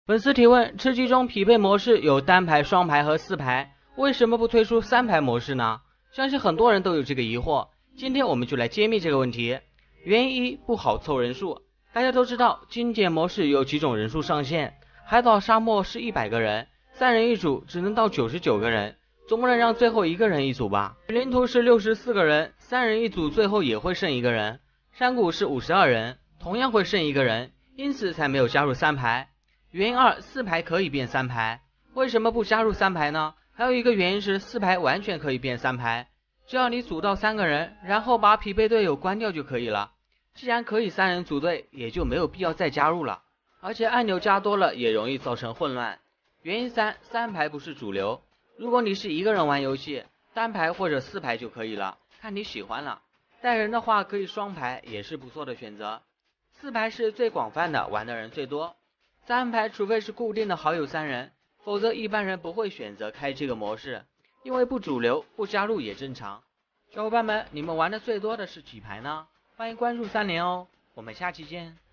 粉丝提问：吃鸡中匹配模式有单排、双排和4排，为什么不推出3排模式呢？相信很多人都有这个疑惑，今天我们就来揭秘这个问题。原因一，不好凑人数。大家都知道精简模式有几种人数上限，海岛沙漠是100个人，3人一组只能到99个人，总不能让最后1个人一组吧。雨林图是64个人，3人一组最后也会剩1个人。山谷是52人，同样会剩1个人，因此才没有加入3排。原因二，4排可以变3排，为什么不加入3排呢？还有一个原因是4排完全可以变3排，只要你组到3个人，然后把匹配队友关掉就可以了。既然可以3人组队，也就没有必要再加入了，而且按钮加多了也容易造成混乱。原因三，3排不是主流，如果你是1个人玩游戏，单排或者4排就可以了，看你喜欢了。带人的话可以双排，也是不错的选择。4排是最广泛的，玩的人最多。3排除非是固定的好友3人，否则一般人不会选择开这个模式，因为不主流，不加入也正常。小伙伴们，你们玩的最多的是几排呢？欢迎关注3连哦，我们下期见。